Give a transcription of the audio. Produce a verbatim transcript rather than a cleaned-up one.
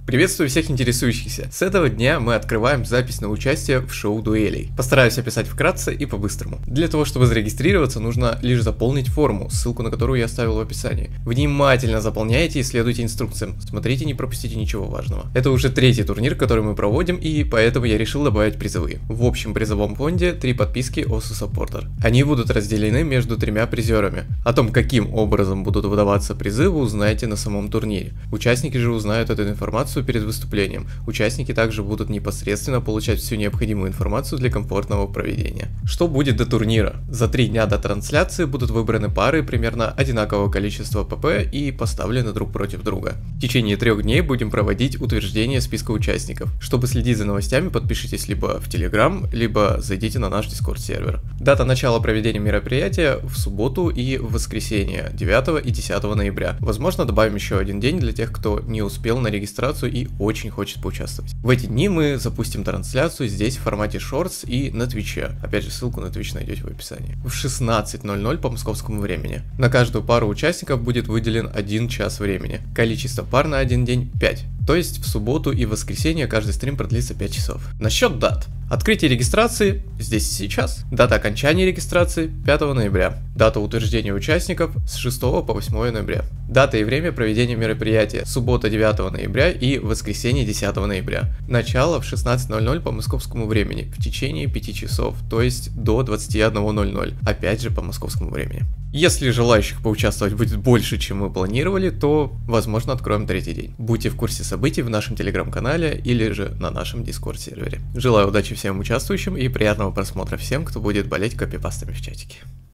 Приветствую всех интересующихся. С этого дня мы открываем запись на участие в шоу дуэлей. Постараюсь описать вкратце и по-быстрому. Для того, чтобы зарегистрироваться, нужно лишь заполнить форму, ссылку на которую я оставил в описании. Внимательно заполняйте и следуйте инструкциям. Смотрите, не пропустите ничего важного. Это уже третий турнир, который мы проводим, и поэтому я решил добавить призовые. В общем призовом фонде три подписки Osu Supporter. Они будут разделены между тремя призерами. О том, каким образом будут выдаваться призы, вы узнаете на самом турнире. Участники же узнают эту информацию перед выступлением. Участники также будут непосредственно получать всю необходимую информацию для комфортного проведения. Что будет до турнира? За три дня до трансляции будут выбраны пары примерно одинакового количества ПП и поставлены друг против друга. В течение трех дней будем проводить утверждение списка участников. Чтобы следить за новостями, подпишитесь либо в Telegram, либо зайдите на наш Discord сервер. Дата начала проведения мероприятия в субботу и в воскресенье девятого и десятого ноября. Возможно, добавим еще один день для тех, кто не успел на регистрацию и очень хочет поучаствовать. В эти дни мы запустим трансляцию здесь в формате Shorts и на Твиче. Опять же, ссылку на Twitch найдете в описании. В шестнадцать ноль ноль по московскому времени. На каждую пару участников будет выделен один час времени. Количество пар на один день пять. То есть в субботу и в воскресенье каждый стрим продлится пять часов. Насчет дат. Открытие регистрации здесь и сейчас. Дата окончания регистрации пятого ноября. Дата утверждения участников с шестого по восьмое ноября. Дата и время проведения мероприятия суббота девятого ноября и воскресенье десятого ноября. Начало в шестнадцать ноль ноль по московскому времени в течение пяти часов, то есть до двадцати одного ноль ноль, опять же по московскому времени. Если желающих поучаствовать будет больше, чем мы планировали, то, возможно, откроем третий день. Будьте в курсе событий в нашем телеграм-канале или же на нашем дискорд сервере. Желаю удачи всем участвующим и приятного просмотра всем, кто будет болеть копипастами в чатике.